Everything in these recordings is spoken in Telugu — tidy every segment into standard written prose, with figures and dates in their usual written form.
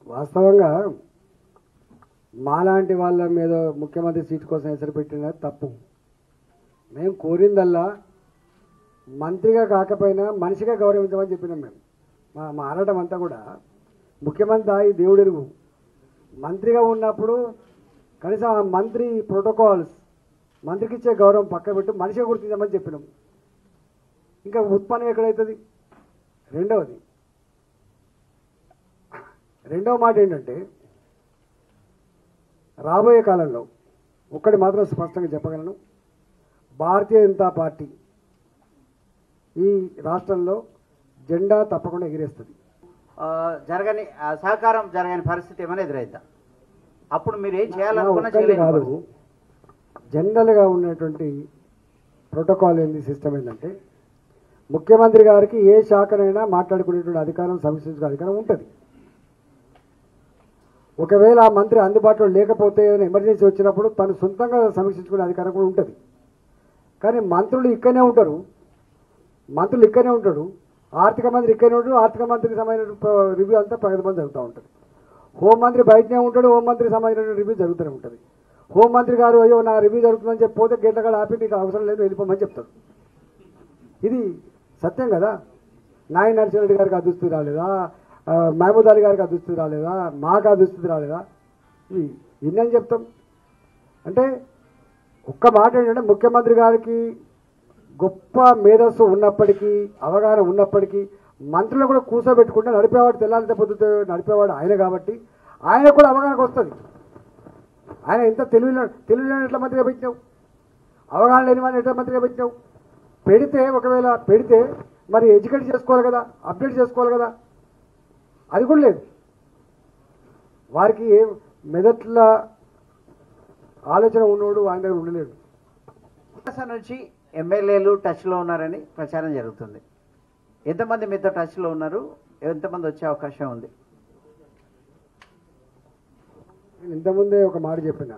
వాస్తవంగా మాలాంటి వాళ్ళ మీద ముఖ్యమంత్రి సీటు కోసం ఎసరు పెట్టిన తప్పు. మేము కోరిందల్లా మంత్రిగా కాకపోయినా మనిషిగా గౌరవించమని చెప్పినాం. మేము మా ఆడటం అంతా కూడా ముఖ్యమంత్రి ఈ దేవుడెరుగు. మంత్రిగా ఉన్నప్పుడు కనీసం ఆ మంత్రి ప్రోటోకాల్స్, మంత్రికి ఇచ్చే గౌరవం పక్క పెట్టి మనిషిగా గుర్తించమని చెప్పినాం. ఇంకా ఉత్పన్నం ఎక్కడవుతుంది? రెండవ మాట ఏంటంటే, రాబోయే కాలంలో ఒక్కటి మాత్రం స్పష్టంగా చెప్పగలను, భారతీయ జనతా పార్టీ ఈ రాష్ట్రంలో జెండా తప్పకుండా ఎగిరేస్తుంది. సహకారం జరగని పరిస్థితి ఏమైనా ఎదురైద్దా? అప్పుడు మీరు ఏం చేయాలనుకున్నా కాదు. జనరల్గా ఉన్నటువంటి ప్రోటోకాల్ ఏంది, సిస్టమ్ ఏంటంటే, ముఖ్యమంత్రి గారికి ఏ శాఖనైనా మాట్లాడుకునేటువంటి అధికారం, సమీక్షించుకునే అధికారం ఉంటుంది. ఒకవేళ ఆ మంత్రి అందుబాటులో లేకపోతే ఏదైనా ఎమర్జెన్సీ వచ్చినప్పుడు తను సొంతంగా సమీక్షించుకునే అధికారం కూడా ఉంటుంది. కానీ మంత్రులు ఇక్కడనే ఉంటాడు, ఆర్థిక మంత్రి ఇక్కడనే ఉంటాడు, ఆర్థిక మంత్రికి సంబంధించిన రివ్యూ అంతా ప్రగతి మంది జరుగుతూ ఉంటుంది. హోంమంత్రి బయటనే ఉంటాడు, హోంమంత్రికి సంబంధించిన రివ్యూ జరుగుతూనే ఉంటుంది. హోంమంత్రి గారు అయ్యో నా రివ్యూ జరుగుతుందని చెప్పి పోతే గేట్లగా ఆపి నీకు అవసరం లేదు వెళ్ళిపోమని చెప్తాడు. ఇది సత్యం కదా. నాయన నరసింహరెడ్డి గారికి ఆ దుస్థితి రాలేదా? మహమూద్ అలీ గారికి ఆ దుస్థితి రాలేదా? మాకు ఆ దుస్థితి రాలేదా? ఇన్నని చెప్తాం. అంటే ఒక్క మాట ఏంటంటే, ముఖ్యమంత్రి గారికి గొప్ప మేధస్సు ఉన్నప్పటికీ, అవగాహన ఉన్నప్పటికీ, మంత్రులు కూడా కూర్చోబెట్టుకుంటే నడిపేవాడు, తెల్లారితే పొద్దుతో నడిపేవాడు ఆయన కాబట్టి ఆయన కూడా అవగాహనకు వస్తుంది. ఆయన ఎంత తెలివిలో ఎట్లా మంత్రిగా పెట్టినావు, అవగాహన లేని వాడిని ఎట్లా మంత్రిగా పెట్టినావు? ఒకవేళ పెడితే మరి ఎడ్యుకేట్ చేసుకోవాలి కదా, అప్డేట్ చేసుకోవాలి కదా. అది కూడా లేదు. వారికి మెదట్ల ఆలోచన ఉన్నోడు ఆయన దగ్గర ఉండలేడు. నుంచి ఎమ్మెల్యేలు టచ్లో ఉన్నారని ప్రచారం జరుగుతుంది. ఎంతమంది మీతో టచ్లో ఉన్నారు? ఎంతమంది వచ్చే అవకాశం ఉంది? నేను ఇంతకుముందే ఒక మాట చెప్పిన,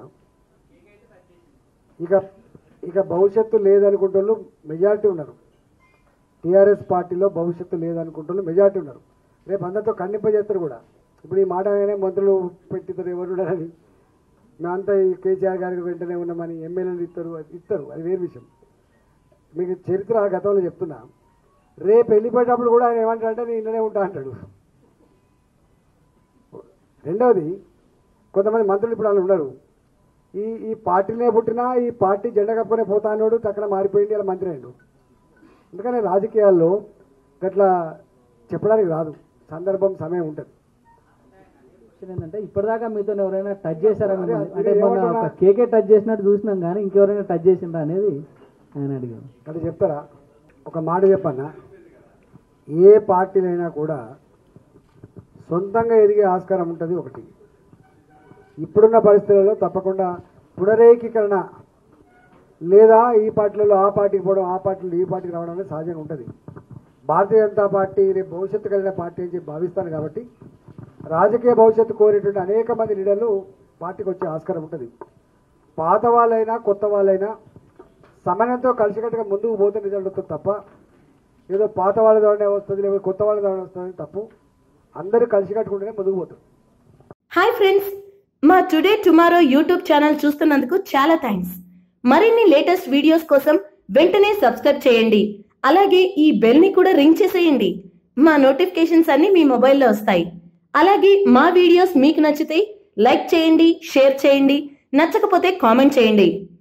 ఇక భవిష్యత్తు లేదనుకుంటున్నారు మెజారిటీ ఉన్నారు. టీఆర్ఎస్ పార్టీలో భవిష్యత్తు లేదనుకుంటున్నారు మెజారిటీ ఉన్నారు. రేపు అందరితో ఖండింపజేస్తారు కూడా. ఇప్పుడు ఈ మాట అయినా మంత్రులు పెట్టిస్తారు ఎవరు ఉన్నారని, మేమంతా ఈ కేసీఆర్ గారికి వెంటనే ఉన్నామని ఎమ్మెల్యేలు ఇస్తారు, అది వేరే విషయం. మీకు చరిత్ర గతంలో చెప్తున్నా. రేపు వెళ్ళిపోయేటప్పుడు కూడా ఆయన ఏమంటాడంటే నేను ఇంట్లోనే ఉంటా అంటాడు. రెండవది, కొంతమంది మంత్రులు ఇప్పుడు వాళ్ళు ఉన్నారు, ఈ పార్టీనే పుట్టినా ఈ పార్టీ జెండా కప్పునే పోతా అన్నాడు, తక్కడ మారిపోయింది, ఇలా మంత్రి అయ్యాడు. అందుకని రాజకీయాల్లో గట్లా చెప్పడానికి రాదు, సందర్భం సమయం ఉంటుంది. ఏంటంటే ఇప్పటిదాకా మీతో ఎవరైనా టచ్ చేశారా? అంటే మొన్న కేకే టచ్ చేసినట్టు చూసినాం, కానీ ఇంకెవరైనా టచ్ చేసిండ్రా అనేది ఆయన అడిగారు. అంటే చెప్తారా? ఒక మాట చెప్పన్నా, ఏ పార్టీలైనా కూడా సొంతంగా ఎదిగే ఆస్కారం ఉంటుంది. ఒకటి, ఇప్పుడున్న పరిస్థితులలో తప్పకుండా పునరేకీకరణ, లేదా ఈ పార్టీలలో ఆ పార్టీకి పోవడం, ఆ పార్టీలో ఈ పార్టీకి రావడం అనేది సహజంగా ఉంటుంది. భారతీయ జనతా పార్టీ రేపు భవిష్యత్తు కలిగిన పార్టీ అని చెప్పి భావిస్తాను కాబట్టి, రాజకీయ భవిష్యత్తు కోరేటువంటి అనేక మంది లీడర్లు పార్టీకి వచ్చే ఆస్కారం ఉంటుంది. పాత వాళ్ళైనా కొత్త వాళ్ళైనా సమన్వయంతో కలిసికట్టుగా ముందుకు పోతే రిజల్ట్ వస్తుంది తప్ప, ఏదో పాత వాళ్ళ ద్వారానే వస్తుంది లేకపోతే కొత్త వాళ్ళ ద్వారా వస్తుంది తప్పు. అందరూ కలిసికట్టుకుంటేనే ముందుకు పోతారు. హాయ్ ఫ్రెండ్స్, మా టుడే టుమారో యూట్యూబ్ ఛానల్ చూస్తున్నందుకు చాలా థ్యాంక్స్. మరిన్ని లేటెస్ట్ వీడియోస్ కోసం వెంటనే సబ్స్క్రైబ్ చేయండి. అలాగే ఈ బెల్ ని కూడా రింగ్ చేసేయండి. మా నోటిఫికేషన్స్ అన్ని మీ మొబైల్లో వస్తాయి. అలాగే మా వీడియోస్ మీకు నచ్చితే లైక్ చేయండి, షేర్ చేయండి, నచ్చకపోతే కామెంట్ చేయండి.